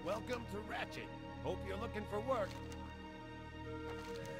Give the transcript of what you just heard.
Welcome to Ratchet. Hope you're looking for work.